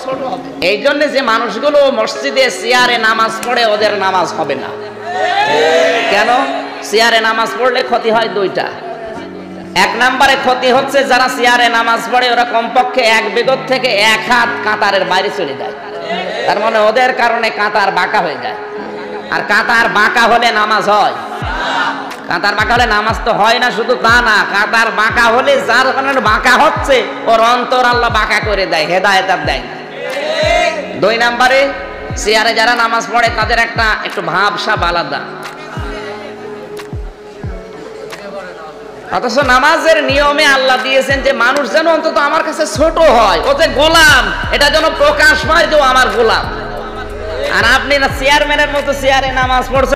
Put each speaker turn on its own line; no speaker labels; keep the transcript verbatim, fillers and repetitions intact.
ছোট হবে। এই জন্য যে মানুষগুলো মসজিদে চেয়ারে নামাজ পড়ে ওদের নামাজ হবে না। কেন? চেয়ারে নামাজ পড়লে ক্ষতি হয় দুইটা। এক নম্বরে ক্ষতি হচ্ছে যারা চেয়ারে নামাজ পড়ে ওরা কমপক্ষে এক বিগত থেকে এক হাত কাতারের বাইরে চলে যায়, তার মানে ওদের কারণে কাতার বাঁকা হয়ে যায়। আর কাতার বাঁকা হলে নামাজ হয়? কাতার বাঁকা হলে নামাজ তো হয় না। শুধু তা না, কাতার বাঁকা হলে যার কারণে বাঁকা হচ্ছে ওর অন্তর আল্লাহ বাঁকা করে দেয়, হেদায়েত আর দেয়। দুই নম্বরে চেয়ারে যারা নামাজ পড়ে তাদের একটা একটু ভাবসাব আলাদা, অথচ নামাজের নিয়মে আল্লাহ দিয়েছেন যে মানুষ যেন অন্তত আমার কাছে ছোট হয়, ও যে গোলাম এটা যেন প্রকাশ পায় যে ও আমার গোলাম। আর আপনি না চেয়ারম্যানের মতো চেয়ারে নামাজ পড়ছেন।